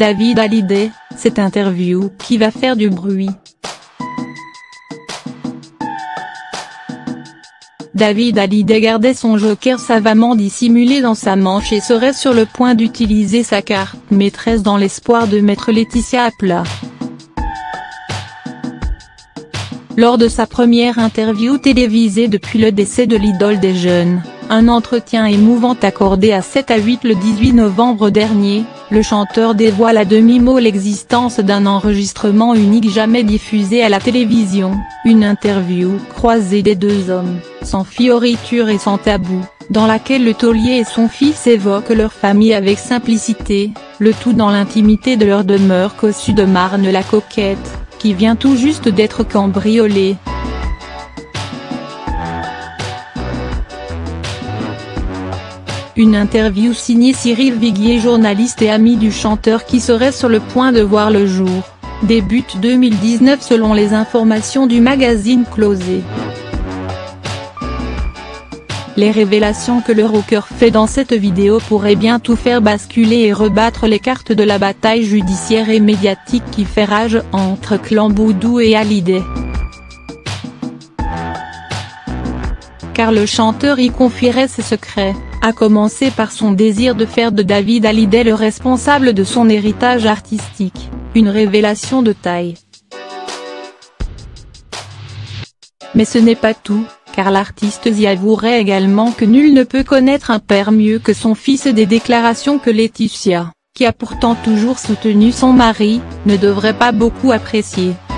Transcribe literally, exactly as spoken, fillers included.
David Hallyday, cette interview qui va faire du bruit. David Hallyday gardait son joker savamment dissimulé dans sa manche et serait sur le point d'utiliser sa carte maîtresse dans l'espoir de mettre Laetitia à plat. Lors de sa première interview télévisée depuis le décès de l'idole des jeunes, un entretien émouvant accordé à sept à huit le dix-huit novembre dernier, le chanteur dévoile à demi-mot l'existence d'un enregistrement unique jamais diffusé à la télévision, une interview croisée des deux hommes, sans fioriture et sans tabou, dans laquelle le taulier et son fils évoquent leur famille avec simplicité, le tout dans l'intimité de leur demeure cossue de Marne-la-Coquette, qui vient tout juste d'être cambriolée. Une interview signée Cyril Viguier, journaliste et ami du chanteur qui serait sur le point de voir le jour, débute deux mille dix-neuf selon les informations du magazine Closer. Les révélations que le rocker fait dans cette vidéo pourraient bien tout faire basculer et rebattre les cartes de la bataille judiciaire et médiatique qui fait rage entre Clan Boudou et Hallyday. Car le chanteur y confierait ses secrets, à commencer par son désir de faire de David Hallyday le responsable de son héritage artistique, une révélation de taille. Mais ce n'est pas tout, car l'artiste y avouerait également que nul ne peut connaître un père mieux que son fils, des déclarations que Laetitia, qui a pourtant toujours soutenu son mari, ne devrait pas beaucoup apprécier.